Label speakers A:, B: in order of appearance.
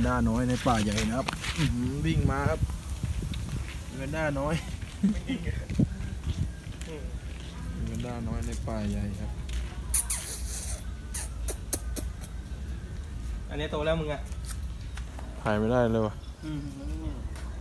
A: นด้าน้อยในป่าใหญ่นะครับวิ่งมาครับแพนด้าน้อยแพนด้าน้อยในป่าใหญ่ครับ
B: อันนี้โตแล้วมึงอะ
A: ถ่ายไม่ได้เลยวะ